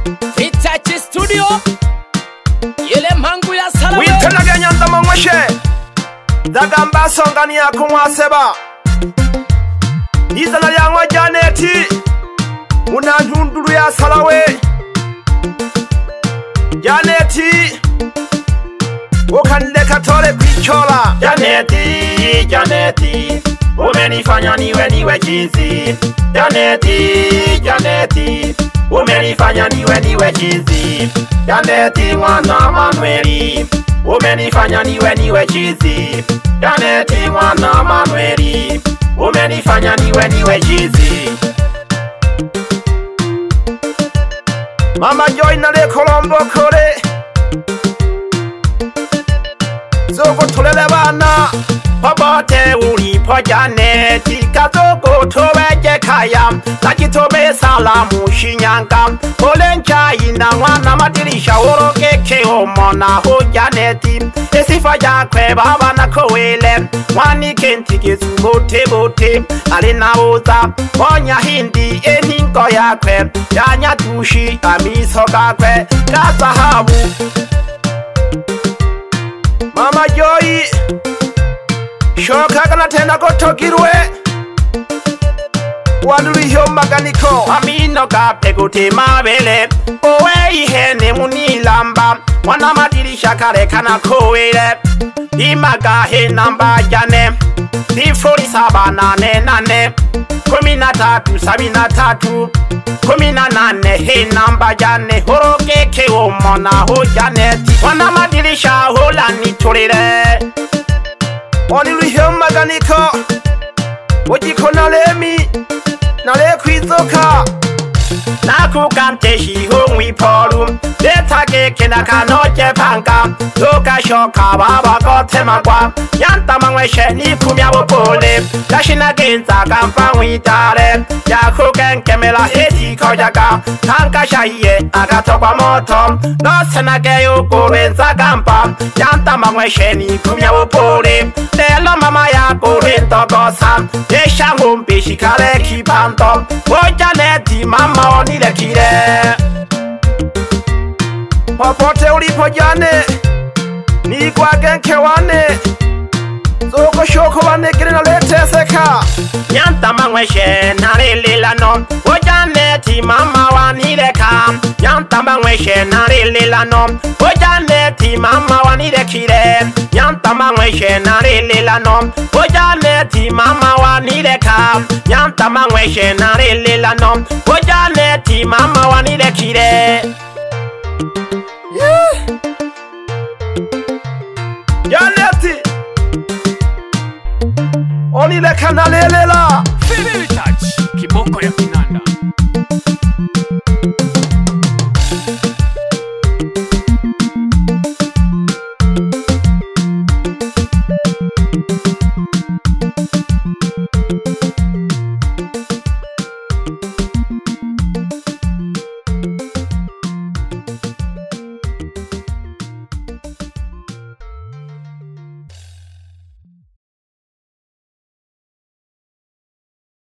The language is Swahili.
Fitachi Studio Yele mangu ya salawe Witena genyanda mongweshe Dagamba songani ya kumwaseba Izana yangwa Janeti Munajunduru ya salawe Janeti Ukandeka tole kwichola Janeti, Janeti umenifanya niwe chizi. Janeti, Janeti umenifanya niwe chizi. Janeti mwana Manueli umenifanya niwe chizi. Janeti mwana Manueli umenifanya niwe chizi. Mama Joy nale Kolombo kore Zoko tulele bana Popote ulipo Janeti kazoko toweje kaya Nakitobe salamu Shinyanga Olencha ina mwana madirisha Orokeke omona ho Janeti Esifa jakwe baba na kowele Mwani kenti kizu bote bote Alina oza Onya hindi eninko yakwe Yanya tushi amiso kakwe Kazahabu Mama Joy Shoka kana tenda kotokirwe Waduriho maganiko Amino kapegute mabele Owe ihene munilamba Mwana madirisha kare kana kowele Imagahe namba jane Difuri saba nane nane 13 73 18 he namba jane Horokeke omona ho Janeti Mwana madirisha hola nitolele Oniriho maganiko Ojiko nalemi Nale kwizoka Nakukante shiho mwipolu Letage kena kanoje panga Loka shoka baba kote magwa Yanta mangweshe ni kumya wopole Kashina genza kampa mwitare Yaku genkemela heti kojaga Tanka shahiye agatokwa moto No senageyo kurenza kampa Yanta mangweshe ni kumya wopole Lelo mama ya kurento gosa Yesha ngumbi shikare kipanto Janeti mama onile kire Popote ulipo Jane Nigwa genke wane Zoko shoko wane kire na lete seka Nyanta mangweshe narililano Janeti mama wanileka Nyanta mangweshe narililano Janeti mama wanile kire Nyanta mangweshe narililano Janeti mama wanileka Nyanta mangweshe narililano Janeti mama wanile kire Janeti Onileka nalelela Fitachi Kiboko ya finali